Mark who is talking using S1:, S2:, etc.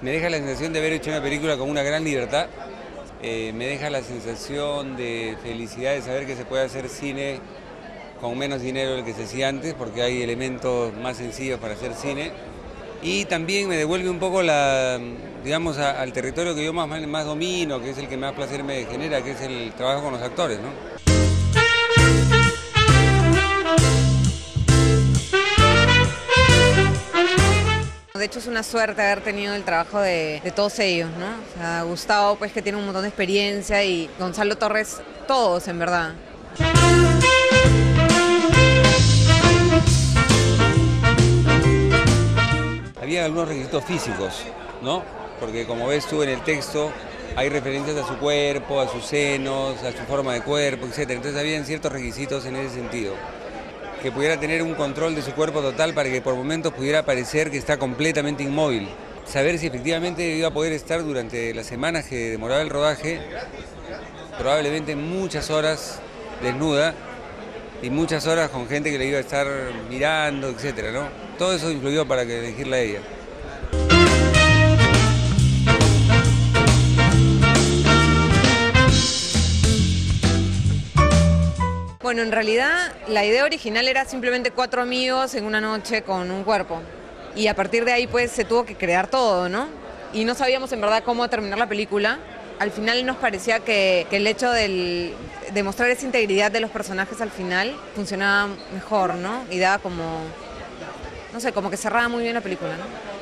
S1: Me deja la sensación de haber hecho una película con una gran libertad, me deja la sensación de felicidad de saber que se puede hacer cine con menos dinero del que se hacía antes, porque hay elementos más sencillos para hacer cine. Y también me devuelve un poco digamos, al territorio que yo más domino, que es el que más placer me genera, que es el trabajo con los actores, ¿no?
S2: De hecho es una suerte haber tenido el trabajo de todos ellos, ¿no? O sea, Gustavo, pues, que tiene un montón de experiencia, y Gonzalo Torres, todos en verdad.
S1: Había algunos requisitos físicos, ¿no? Porque como ves tú en el texto, hay referencias a su cuerpo, a sus senos, a su forma de cuerpo, etc. Entonces habían ciertos requisitos en ese sentido. Que pudiera tener un control de su cuerpo total para que por momentos pudiera parecer que está completamente inmóvil. Saber si efectivamente iba a poder estar durante las semanas que demoraba el rodaje, probablemente muchas horas desnuda y muchas horas con gente que le iba a estar mirando, etc., ¿no? Todo eso influyó para que elegirla a ella.
S2: Bueno, en realidad la idea original era simplemente 4 amigos en una noche con un cuerpo. Y a partir de ahí pues se tuvo que crear todo, ¿no? Y no sabíamos en verdad cómo terminar la película. Al final nos parecía que el hecho de mostrar esa integridad de los personajes al final funcionaba mejor, ¿no? Y daba como, no sé, como que cerraba muy bien la película, ¿no?